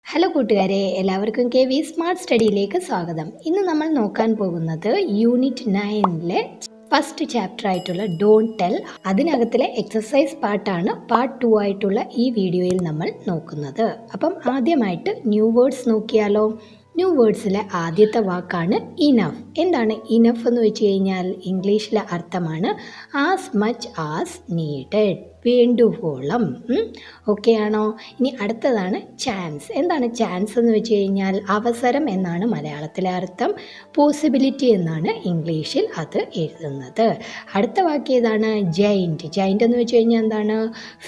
Hello കൂട്ടുകാരെ, എല്ലാവർക്കും K V smart സ്റ്റഡിയിലേക്ക് സ്വാഗതം. ഇന്ന് നമ്മൾ നോക്കാൻ പോകുന്നത് യൂണിറ്റ് 9-ലെ ഫസ്റ്റ് ചാപ്റ്റർ ആയിട്ടുള്ള ഡോണ്ട് ടെൽ. അതിനകത്തിലെ എക്സസൈസ് പാർട്ടാണ് പാർട്ട് 2 ആയിട്ടുള്ള ഈ വീഡിയോയിൽ നമ്മൾ നോക്കുന്നത്. അപ്പം ആദ്യമായിട്ട് ന്യൂ വേർഡ്സ് നോക്കിയാലോ. ന്യൂ വേർഡ്സിലെ ആദ്യത്തെ വാക്കാണ് ഇനഫ്. എന്താണ് ഇനഫ് എന്ന് വെച്ച് കഴിഞ്ഞാൽ ഇംഗ്ലീഷിലെ അർത്ഥമാണ് ആസ് മച്ച് ആസ് നീഡഡ്, വേണ്ടുവോളം. ഓക്കെ ആണോ? ഇനി അടുത്തതാണ് ചാൻസ്. എന്താണ് ചാൻസ് എന്ന് വെച്ച് കഴിഞ്ഞാൽ അവസരം എന്നാണ് മലയാളത്തിലെ അർത്ഥം, പോസിബിലിറ്റി എന്നാണ് ഇംഗ്ലീഷിൽ അത് എഴുതുന്നത്. അടുത്ത വാക്ക് ഏതാണ്? ജൈൻറ്റ്. ജൈൻറ്റ് എന്ന് വെച്ച് കഴിഞ്ഞാൽ എന്താണ്?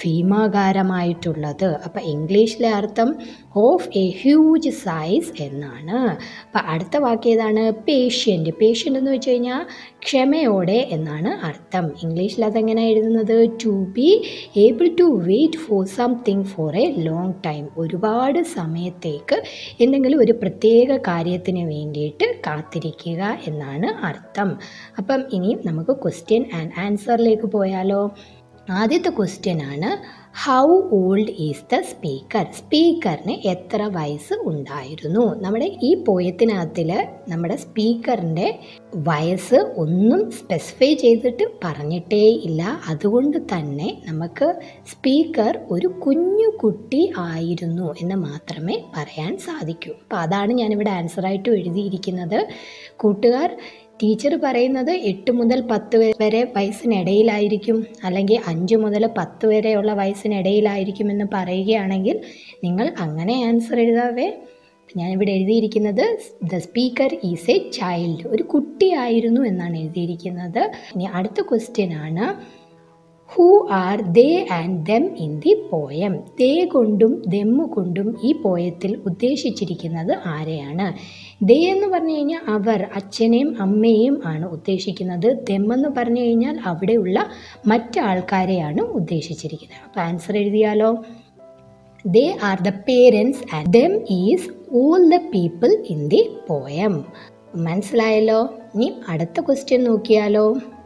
ഭീമാകാരമായിട്ടുള്ളത്. അപ്പം ഇംഗ്ലീഷിലെ അർത്ഥം ഓഫ് എ ഹ്യൂജ് സൈസ് എന്നാണ്. അപ്പം അടുത്ത വാക്ക് ഏതാണ്? പേഷ്യൻ്റ്. പേഷ്യൻ്റ് എന്ന് വെച്ച് കഴിഞ്ഞാൽ ക്ഷമയോടെ എന്നാണ് അർത്ഥം. ഇംഗ്ലീഷിൽ അതെങ്ങനെ എഴുതുന്നത്? To be able to wait for something for a long time. ഒരുപാട് സമയത്തേക്ക് എന്തെങ്കിലും ഒരു പ്രത്യേക കാര്യത്തിന് വേണ്ടിയിട്ട് കാത്തിരിക്കുക എന്നാണ് അർത്ഥം. അപ്പം ഇനി നമുക്ക് ക്വസ്റ്റ്യൻ ആൻഡ് ആൻസറിലേക്ക് പോയാലോ. ആദ്യത്തെ ക്വസ്റ്റ്യൻ ആണ് how old is the speaker. സ്പീക്കറിന് എത്ര വയസ്സ് ഉണ്ടായിരുന്നു? നമ്മുടെ ഈ പോയത്തിനകത്തിൽ നമ്മുടെ സ്പീക്കറിൻ്റെ വയസ്സ് ഒന്നും സ്പെസിഫൈ ചെയ്തിട്ട് പറഞ്ഞിട്ടേ ഇല്ല. അതുകൊണ്ട് തന്നെ നമുക്ക് സ്പീക്കർ ഒരു കുഞ്ഞു കുട്ടി ആയിരുന്നു എന്ന് മാത്രമേ പറയാൻ സാധിക്കൂ. അപ്പോൾ അതാണ് ഞാനിവിടെ ആൻസറായിട്ട് എഴുതിയിരിക്കുന്നത്. കൂട്ടുകാർ, ടീച്ചർ പറയുന്നത് 8 മുതൽ 10 വരെ വയസ്സിനിടയിലായിരിക്കും, അല്ലെങ്കിൽ 5 മുതൽ 10 വരെയുള്ള വയസ്സിനിടയിലായിരിക്കുമെന്ന് പറയുകയാണെങ്കിൽ നിങ്ങൾ അങ്ങനെ ആൻസർ എഴുതാവേ. ഞാനിവിടെ എഴുതിയിരിക്കുന്നത് the speaker is a child, ഒരു കുട്ടിയായിരുന്നു എന്നാണ് എഴുതിയിരിക്കുന്നത്. ഇനി അടുത്ത ക്വസ്റ്റ്യൻ ആണ് who are they and them in the poem. They കൊണ്ടും ദെം കൊണ്ടും ഈ പോയത്തിൽ ഉദ്ദേശിച്ചിരിക്കുന്നത് ആരെയാണ്? ദേ എന്ന് പറഞ്ഞു കഴിഞ്ഞാൽ അവർ, അച്ഛനെയും അമ്മയെയും ആണ് ഉദ്ദേശിക്കുന്നത്. ദെം എന്ന് പറഞ്ഞു കഴിഞ്ഞാൽ അവിടെയുള്ള മറ്റാൾക്കാരെയാണ് ഉദ്ദേശിച്ചിരിക്കുന്നത്. അപ്പോൾ ആൻസർ എഴുതിയാലോ. They are the parents and them is all the people in the poem. മനസ്സിലായല്ലോ? ഇനി അടുത്ത ക്വസ്റ്റ്യൻ നോക്കിയാലോ.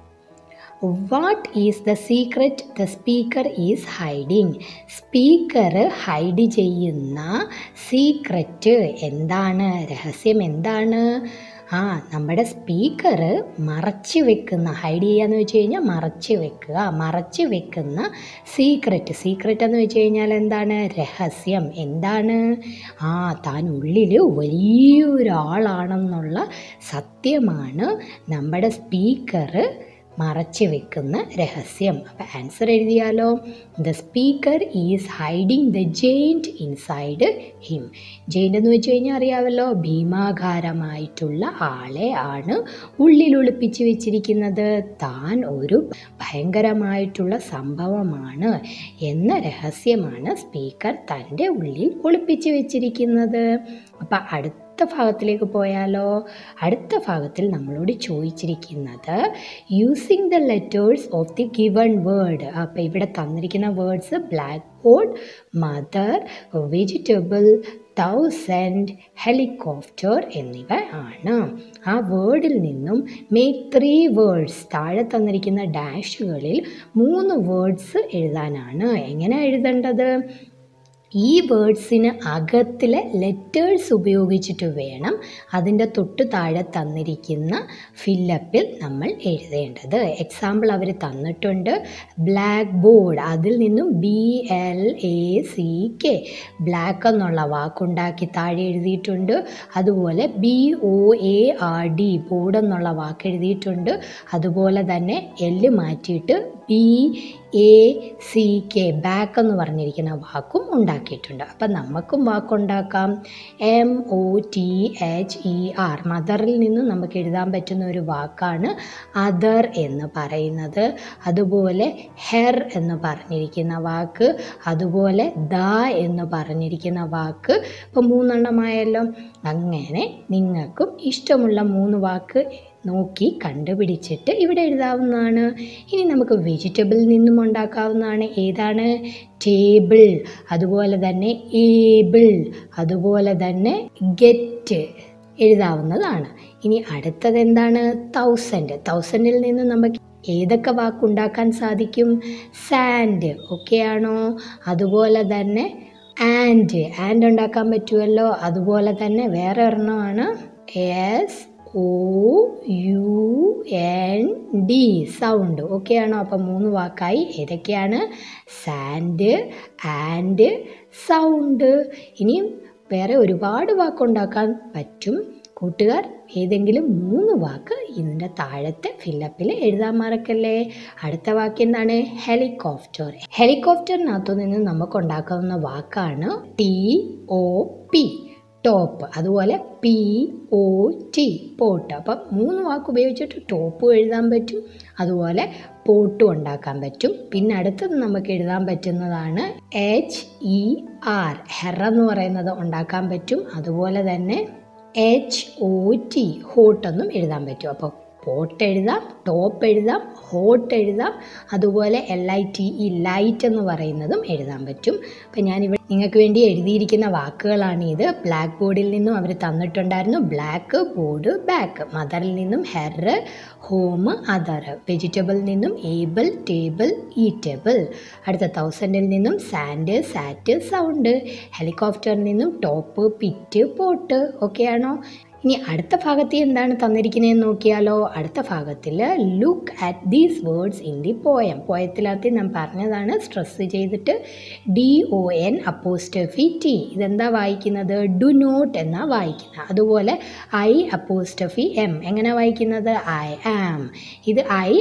What is the secret the speaker is hiding. Speaker hide ചെയ്യുന്ന സീക്രറ്റ് എന്താണ്? രഹസ്യം എന്താണ്? നമ്മുടെ സ്പീക്കർ മറച്ചു വെക്കുന്ന, ഹൈഡ് ചെയ്യാന്ന് വെച്ച് കഴിഞ്ഞാൽ മറച്ചു വെക്കുക, മറച്ചു വെക്കുന്ന സീക്രറ്റ്. സീക്രറ്റ് എന്ന് വെച്ച് കഴിഞ്ഞാൽ എന്താണ്? രഹസ്യം. എന്താണ്? താൻ ഉള്ളിൽ വലിയൊരാളാണെന്നുള്ള സത്യമാണ് നമ്മുടെ സ്പീക്കർ മറച്ചു വെക്കുന്ന രഹസ്യം. അപ്പം ആൻസർ എഴുതിയാലോ. The speaker is hiding the giant inside him. Giant എന്ന് വെച്ച് കഴിഞ്ഞാൽ അറിയാമല്ലോ, ഭീമാകാരമായിട്ടുള്ള ആളെ ആണ് ഉള്ളിൽ ഒളിപ്പിച്ച് വെച്ചിരിക്കുന്നത്. താൻ ഒരു ഭയങ്കരമായിട്ടുള്ള സംഭവമാണ് എന്ന രഹസ്യമാണ് സ്പീക്കർ തൻ്റെ ഉള്ളിൽ ഒളിപ്പിച്ച് വെച്ചിരിക്കുന്നത്. അപ്പം അടുത്ത ഭാഗത്തിലേക്ക് പോയാലോ. അടുത്ത ഭാഗത്തിൽ നമ്മളോട് ചോദിച്ചിരിക്കുന്നത് using the letters of the given word. അപ്പോൾ ഇവിടെ തന്നിരിക്കുന്ന words blackboard, mother, vegetable, 1000, helicopter എന്നിവ ആണ്. ആ വേർഡിൽ നിന്നും മേക്ക് 3 വേർഡ്സ്, താഴെ തന്നിരിക്കുന്ന ഡാഷുകളിൽ 3 വേർഡ്സ് എഴുതാനാണ്. എങ്ങനെ എഴുതേണ്ടത്? ഈ വേർഡ്സിന് അകത്തിലെ ലെറ്റേഴ്സ് ഉപയോഗിച്ചിട്ട് വേണം അതിൻ്റെ തൊട്ട് താഴെ തന്നിരിക്കുന്ന ഫില്ലപ്പിൽ നമ്മൾ എഴുതേണ്ടത്. എക്സാമ്പിൾ അവർ തന്നിട്ടുണ്ട്. ബ്ലാക്ക് ബോർഡ്, അതിൽ നിന്നും BLACK, ബ്ലാക്ക് എന്നുള്ള വാക്കുണ്ടാക്കി താഴെ എഴുതിയിട്ടുണ്ട്. അതുപോലെ BOARD, ബോർഡ് എന്നുള്ള വാക്ക് എഴുതിയിട്ടുണ്ട്. അതുപോലെ തന്നെ L മാറ്റിയിട്ട് BACK, ബാക്ക് എന്ന് പറഞ്ഞിരിക്കുന്ന വാക്കും ഉണ്ടാക്കിയിട്ടുണ്ട്. അപ്പം നമുക്കും വാക്കുണ്ടാക്കാം. MOTHER, മദറിൽ നിന്നും നമുക്ക് എഴുതാൻ പറ്റുന്ന ഒരു വാക്കാണ് അതർ എന്ന് പറയുന്നത്. അതുപോലെ ഹെർ എന്ന് പറഞ്ഞിരിക്കുന്ന വാക്ക്, അതുപോലെ ദ എന്ന് പറഞ്ഞിരിക്കുന്ന വാക്ക്. ഇപ്പം 3 എണ്ണമായല്ലോ. അങ്ങനെ നിങ്ങൾക്കും ഇഷ്ടമുള്ള 3 വാക്ക് നോക്കി കണ്ടുപിടിച്ചിട്ട് ഇവിടെ എഴുതാവുന്നതാണ്. ഇനി നമുക്ക് വെജിറ്റബിളിൽ നിന്നും ഉണ്ടാക്കാവുന്നതാണ്. ഏതാണ്? ടേബിൾ, അതുപോലെ തന്നെ ഏബിൾ, അതുപോലെ തന്നെ ഗെറ്റ് എഴുതാവുന്നതാണ്. ഇനി അടുത്തത് എന്താണ്? 1000. 1000-ൽ നിന്ന് നമുക്ക് ഏതൊക്കെ വാക്കുണ്ടാക്കാൻ സാധിക്കും? സാൻഡ്, ഓക്കെ ആണോ? അതുപോലെ തന്നെ ആൻഡ് ഉണ്ടാക്കാൻ പറ്റുമല്ലോ. അതുപോലെ തന്നെ വേറെ ഒരെണ്ണമാണ് SOUND, സൗണ്ട്. ഓക്കെ ആണോ? അപ്പം 3 വാക്കായി. ഏതൊക്കെയാണ്? Sand, and, sound. ഇനിയും വേറെ ഒരുപാട് വാക്കുണ്ടാക്കാൻ പറ്റും. കൂട്ടുകാർ ഏതെങ്കിലും 3 വാക്ക് ഇതിൻ്റെ താഴത്തെ ഫില്ലപ്പിൽ എഴുതാൻ മറക്കല്ലേ. അടുത്ത വാക്ക് എന്താണ്? ഹെലികോപ്റ്റർ. ഹെലികോപ്റ്ററിനകത്തു നിന്ന് നമുക്ക് ഉണ്ടാക്കാവുന്ന വാക്കാണ് TOP, ടോപ്പ്. അതുപോലെ POT, പോട്ട്. അപ്പം 3 വാക്ക് ഉപയോഗിച്ചിട്ട് ടോപ്പും എഴുതാൻ പറ്റും, അതുപോലെ പോട്ടും ഉണ്ടാക്കാൻ പറ്റും. പിന്നെ അടുത്തത് നമുക്ക് എഴുതാൻ പറ്റുന്നതാണ് HER, ഹെറ എന്ന് പറയുന്നത് ഉണ്ടാക്കാൻ പറ്റും. അതുപോലെ തന്നെ HOT, ഹോട്ട് എന്നും എഴുതാൻ പറ്റും. അപ്പോൾ പോട്ട് എഴുതാം, ടോപ്പ് എഴുതാം, ഹോട്ട് എഴുതാം, അതുപോലെ LITE, ലൈറ്റ് എന്ന് പറയുന്നതും എഴുതാൻ പറ്റും. അപ്പം ഞാനിവിടെ നിങ്ങൾക്ക് വേണ്ടി എഴുതിയിരിക്കുന്ന വാക്കുകളാണ് ഇത്. ബ്ലാക്ക് ബോർഡിൽ നിന്നും അവർ തന്നിട്ടുണ്ടായിരുന്നു. Black board, back. മദറിൽ നിന്നും ഹെർ, ഹോം, അതർ. വെജിറ്റബിളിൽ നിന്നും ഏബിൾ, ടേബിൾ, ഈറ്റബിൾ. അടുത്ത 1000ൽ നിന്നും സാൻഡ്, സാറ്റ്, സൗണ്ട്. ഹെലികോപ്റ്ററിൽ നിന്നും ടോപ്പ്, പിറ്റ്, പോട്ട്. ഓക്കെ ആണോ? ഇനി അടുത്ത ഭാഗത്ത് എന്താണ് തന്നിരിക്കുന്നതെന്ന് നോക്കിയാലോ. അടുത്ത ഭാഗത്തിൽ look at these words in the poem. പോയത്തിനകത്ത് ഞാൻ പറഞ്ഞതാണ്, സ്ട്രെസ് ചെയ്തിട്ട് DON''T. ഇതെന്താ വായിക്കുന്നത്? ഡു നോട്ട് എന്നാണ് വായിക്കുന്നത്. അതുപോലെ I''M എങ്ങനെ വായിക്കുന്നത്? I am. ഇത്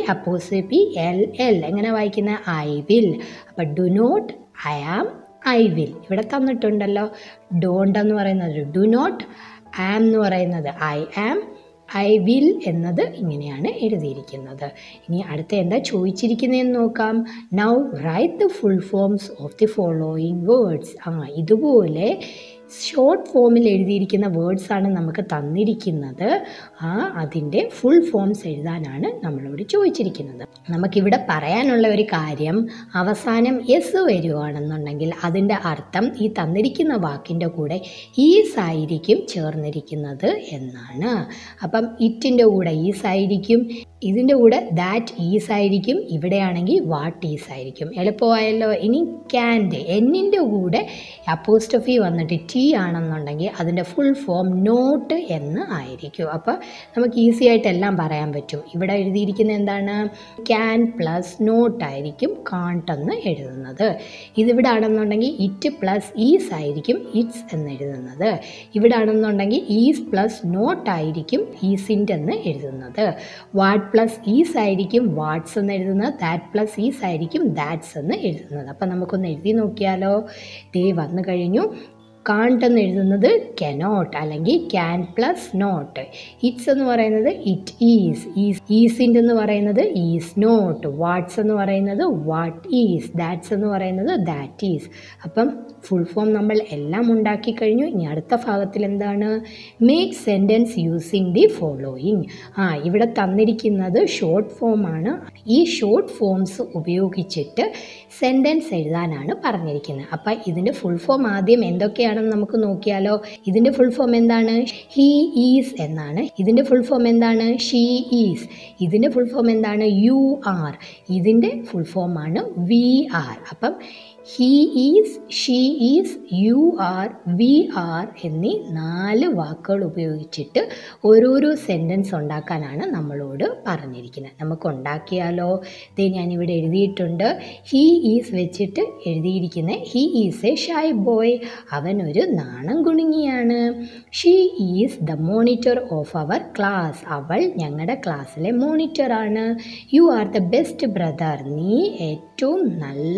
I''LL എങ്ങനെ വായിക്കുന്നത്? I will. അപ്പം do not, I am, I will. ഇവിടെ തന്നിട്ടുണ്ടല്ലോ. ഡോണ്ട് എന്ന് പറയുന്നത് ഡു നോട്ട്, ആം എന്ന് പറയുന്നത് I am, I will എന്നത് ഇങ്ങനെയാണ് എഴുതിയിരിക്കുന്നത്. ഇനി അടുത്ത എന്താ ചോദിച്ചിരിക്കുന്നതെന്ന് നോക്കാം. Now write the full forms of the following words. ഇതുപോലെ ഷോർട്ട് ഫോമിൽ എഴുതിയിരിക്കുന്ന വേർഡ്സാണ് നമുക്ക് തന്നിരിക്കുന്നത്. അതിൻ്റെ ഫുൾ ഫോംസ് എഴുതാനാണ് നമ്മളോട് ചോദിച്ചിരിക്കുന്നത്. നമുക്കിവിടെ പറയാനുള്ള ഒരു കാര്യം, അവസാനം എസ് വരുവാണെന്നുണ്ടെങ്കിൽ അതിൻ്റെ അർത്ഥം ഈ തന്നിരിക്കുന്ന വാക്കിൻ്റെ കൂടെ ഈസ് ആയിരിക്കും ചേർന്നിരിക്കുന്നത് എന്നാണ്. അപ്പം ഇറ്റിൻ്റെ കൂടെ ഈസ് ആയിരിക്കും, ഇതിൻ്റെ കൂടെ ദാറ്റ് ഈസ് ആയിരിക്കും, ഇവിടെയാണെങ്കിൽ വാട്ട് ഈസ് ആയിരിക്കും. എളുപ്പമായല്ലോ. ഇനി ക്യാൻഡ്, എന്നിൻ്റെ കൂടെ അപ്പോസ്ട്രോഫി വന്നിട്ട് ടി ആണെന്നുണ്ടെങ്കിൽ അതിൻ്റെ ഫുൾ ഫോം നോട്ട് എന്ന് ആയിരിക്കും. അപ്പോൾ നമുക്ക് ഈസി ആയിട്ട് എല്ലാം പറയാൻ പറ്റും. ഇവിടെ എഴുതിയിരിക്കുന്നത് എന്താണ്? ക്യാൻ പ്ലസ് നോട്ട് ആയിരിക്കും കാൺട്ട് എന്ന് എഴുതുന്നത്. ഇതിവിടെ ആണെന്നുണ്ടെങ്കിൽ ഇറ്റ് പ്ലസ് ഈസ് ആയിരിക്കും ഇറ്റ്സ് എന്ന് എഴുതുന്നത്. ഇവിടെ ആണെന്നുണ്ടെങ്കിൽ ഈസ് പ്ലസ് നോട്ട് ആയിരിക്കും ഈസിൻ്റ് എന്ന് എഴുതുന്നത്. വാട്ട് പ്ലസ് ഈസ് ആയിരിക്കും വാട്ട്സ് എന്ന് എഴുതുന്നത്. ദാറ്റ് പ്ലസ് ഈസ് ആയിരിക്കും ദാറ്റ്സ് എന്ന് എഴുതുന്നത്. അപ്പം നമുക്കൊന്ന് എഴുതി നോക്കിയാലോ. ദേ വന്നു കഴിഞ്ഞു. കാൺട്ട് എന്ന് എഴുതുന്നത് കനോട്ട് അല്ലെങ്കിൽ ക്യാൻ പ്ലസ് നോട്ട്. ഇറ്റ്സ് എന്ന് പറയുന്നത് ഇറ്റ് ഈസ്, ഈസിൻ്റെ എന്ന് പറയുന്നത് ഈസ് നോട്ട്. വാട്ട്സ് എന്ന് പറയുന്നത് വാട്ട് ഈസ്. ദാറ്റ്സ് എന്ന് പറയുന്നത് ദാറ്റ് ഈസ്. അപ്പം ഫുൾ ഫോം നമ്മൾ എല്ലാം ഉണ്ടാക്കി കഴിഞ്ഞു. ഇനി അടുത്ത ഭാഗത്തിൽ എന്താണ്? Make sentence using the following. ഇവിടെ തന്നിരിക്കുന്നത് ഷോർട്ട് ഫോമാണ്. ഈ ഷോർട്ട് ഫോംസ് ഉപയോഗിച്ചിട്ട് സെൻറ്റൻസ് എഴുതാനാണ് പറഞ്ഞിരിക്കുന്നത്. അപ്പം ഇതിൻ്റെ ഫുൾ ഫോം ആദ്യം എന്തൊക്കെയാണെന്ന് നമുക്ക് നോക്കിയാലോ. ഇതിൻ്റെ ഫുൾ ഫോം എന്താണ്? ഹി ഈസ് എന്നാണ്. ഇതിൻ്റെ ഫുൾ ഫോം എന്താണ്? She is. ഇതിൻ്റെ ഫുൾ ഫോം എന്താണ്? You are. ഇതിൻ്റെ ഫുൾ ഫോമാണ് വി ആർ. അപ്പം he is, she is, you are, we are എന്നീ 4 വാക്കുകൾ ഉപയോഗിച്ചിട്ട് ഓരോരോ സെൻറ്റൻസ് ഉണ്ടാക്കാനാണ് നമ്മളോട് പറഞ്ഞിരിക്കുന്നത്. നമുക്ക് ഉണ്ടാക്കിയാലോ. ഇത് ഞാനിവിടെ എഴുതിയിട്ടുണ്ട്. ഹി ഈസ് വെച്ചിട്ട് എഴുതിയിരിക്കുന്നത് he is a shy boy. അവനൊരു നാണം കുണുങ്ങിയാണ്. She is the monitor of our class. അവൾ ഞങ്ങളുടെ ക്ലാസ്സിലെ മോണിറ്ററാണ്. You are the best brother. നീ ഏറ്റവും നല്ല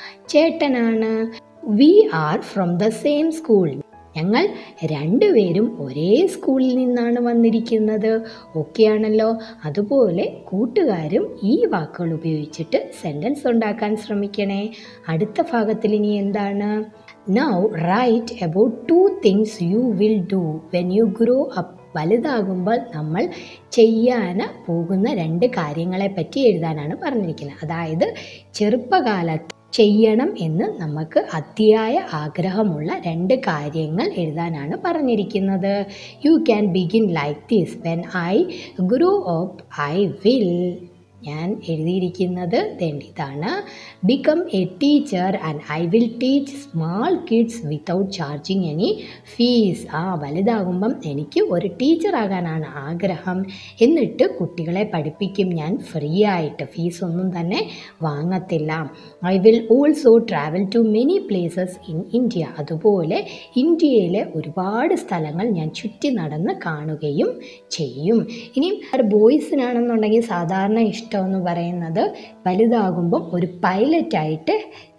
ചേട്ടനാണ്. We are from the same school. ഞങ്ങൾ 2 പേരും ഒരേ സ്കൂളിൽ നിന്നാണ് വന്നിരിക്കുന്നത്. ഓക്കെയാണല്ലോ. അതുപോലെ കൂട്ടുകാരും ഈ വാക്കുകൾ ഉപയോഗിച്ചിട്ട് സെൻറ്റൻസ് ഉണ്ടാക്കാൻ ശ്രമിക്കണേ. അടുത്ത ഭാഗത്തിൽ ഇനി എന്താണ്? Now write about 2 things you will do when you grow up. വലുതാകുമ്പോൾ നമ്മൾ ചെയ്യാൻ പോകുന്ന 2 കാര്യങ്ങളെ പറ്റി എഴുതാനാണ് പറഞ്ഞിരിക്കുന്നത്. അതായത് ചെറുപ്പകാലത്ത് ചെയ്യണം എന്ന് നമുക്ക് അതിയായ ആഗ്രഹമുള്ള 2 കാര്യങ്ങൾ എഴുതാനാണ് പറഞ്ഞിരിക്കുന്നത്. You can begin like this. When I grow up I will ഞാൻ എഴുതിയിരിക്കുന്നത് ഇതാണ്, become a teacher and I will teach small kids without charging any fees. വലുതാകുമ്പം എനിക്ക് ഒരു ടീച്ചറാകാനാണ് ആഗ്രഹം, എന്നിട്ട് കുട്ടികളെ പഠിപ്പിക്കും ഞാൻ ഫ്രീ ആയിട്ട്, ഫീസൊന്നും തന്നെ വാങ്ങത്തില്ല. I will also travel to many places in India. അതുപോലെ ഇന്ത്യയിലെ ഒരുപാട് സ്ഥലങ്ങൾ ഞാൻ ചുറ്റി നടന്ന് കാണുകയും ചെയ്യും. ഇനിയും ബോയ്സിനാണെന്നുണ്ടെങ്കിൽ സാധാരണ ഇഷ്ടമെന്ന് പറയുന്നത് വലുതാകുമ്പം ഒരു പൈലറ്റായിട്ട്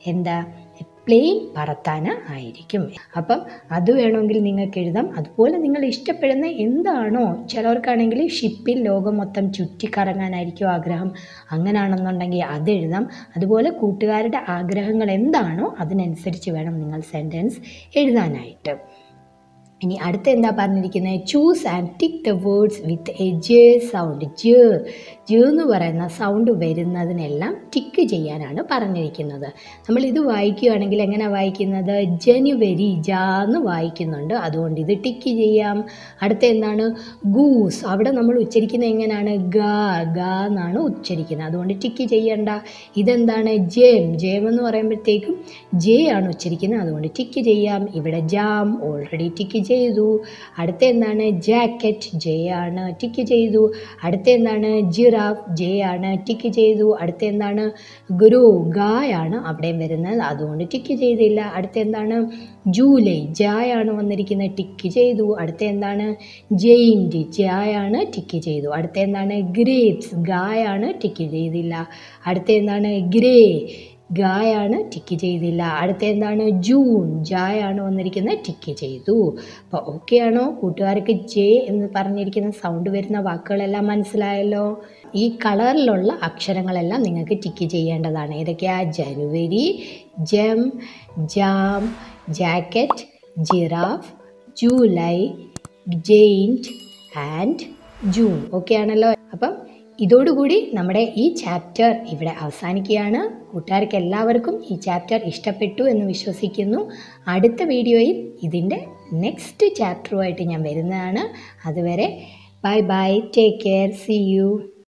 പ്ലെയിൻ പറത്താൻ ആയിരിക്കും. അപ്പം അത് വേണമെങ്കിൽ നിങ്ങൾക്ക് എഴുതാം. അതുപോലെ നിങ്ങൾ ഇഷ്ടപ്പെടുന്ന എന്താണോ, ചിലവർക്കാണെങ്കിൽ ഷിപ്പിൽ ലോകം മൊത്തം ചുറ്റിക്കറങ്ങാനായിരിക്കും ആഗ്രഹം, അങ്ങനെയാണെന്നുണ്ടെങ്കിൽ അത് എഴുതാം. അതുപോലെ കൂട്ടുകാരുടെ ആഗ്രഹങ്ങൾ എന്താണോ അതിനനുസരിച്ച് വേണം നിങ്ങൾ സെൻറ്റൻസ് എഴുതാനായിട്ട്. ഇനി അടുത്ത എന്താ പറഞ്ഞിരിക്കുന്നത്, choose and tick the words with a J sound. J എന്ന് പറയുന്ന സൗണ്ട് വരുന്നതിനെല്ലാം ടിക്ക് ചെയ്യാനാണ് പറഞ്ഞിരിക്കുന്നത്. നമ്മളിത് വായിക്കുകയാണെങ്കിൽ എങ്ങനെയാണ് വായിക്കുന്നത്, ജനുവരി എന്ന് വായിക്കുന്നുണ്ട്, അതുകൊണ്ട് ഇത് ടിക്ക് ചെയ്യാം. അടുത്ത എന്താണ്, ഗൂസ്. അവിടെ നമ്മൾ ഉച്ചരിക്കുന്നത് എങ്ങനെയാണ്, ഗ എന്നാണ് ഉച്ചരിക്കുന്നത്, അതുകൊണ്ട് ടിക്ക് ചെയ്യണ്ട. ഇതെന്താണ്, ജേം എന്ന് പറയുമ്പോഴത്തേക്കും ജെ ആണ് ഉച്ചരിക്കുന്നത്, അതുകൊണ്ട് ടിക്ക് ചെയ്യാം. ഇവിടെ ജാം ഓൾറെഡി ടിക്ക് ചെയ്തു. അടുത്ത എന്താണ്, ജാക്കറ്റ്, ജെ ആണ്, ടിക്ക് ചെയ്തു. അടുത്ത എന്താണ്, ജിറാഫ്, ജെ ആണ്, ടിക്ക് ചെയ്തു. അടുത്ത എന്താണ്, ഗ്രോ, ഗായാണ് അവിടെ വരുന്നത്, അതുകൊണ്ട് ടിക്ക് ചെയ്തില്ല. അടുത്ത എന്താണ്, ജൂലൈ, ജായാണ് വന്നിരിക്കുന്നത്, ടിക്ക് ചെയ്തു. അടുത്ത എന്താണ്, ജെയിൻറ്റ്, ജായാണ്, ടിക്ക് ചെയ്തു. അടുത്ത എന്താണ്, ഗ്രേപ്സ്, ഗായാണ്, ടിക്ക് ചെയ്തില്ല. അടുത്ത എന്താണ്, ഗ്രേ, ഗായാണ്, ടിക്ക് ചെയ്തില്ല. അടുത്ത എന്താണ്, ജൂൺ, ജായാണ് വന്നിരിക്കുന്നത്, ടിക്ക് ചെയ്തു. അപ്പോൾ ഓക്കെ ആണോ കൂട്ടുകാർക്ക്? ജെ എന്ന് പറഞ്ഞിരിക്കുന്ന സൗണ്ട് വരുന്ന വാക്കുകളെല്ലാം മനസ്സിലായല്ലോ. ഈ കളറിലുള്ള അക്ഷരങ്ങളെല്ലാം നിങ്ങൾക്ക് ടിക്ക് ചെയ്യേണ്ടതാണ്. ഏതൊക്കെയാണ്, ജനുവരി, ജം, jam, jacket, giraffe, July, giant and June. Okay ആണല്ലോ. അപ്പം ഇതോടുകൂടി നമ്മുടെ ഈ ചാപ്റ്റർ ഇവിടെ അവസാനിക്കുകയാണ്. കൂട്ടുകാർക്ക് എല്ലാവർക്കും ഈ ചാപ്റ്റർ ഇഷ്ടപ്പെട്ടു എന്ന് വിശ്വസിക്കുന്നു. അടുത്ത വീഡിയോയിൽ ഇതിൻ്റെ നെക്സ്റ്റ് ചാപ്റ്ററുമായിട്ട് ഞാൻ വരുന്നതാണ്. അതുവരെ bye bye, take care, see U.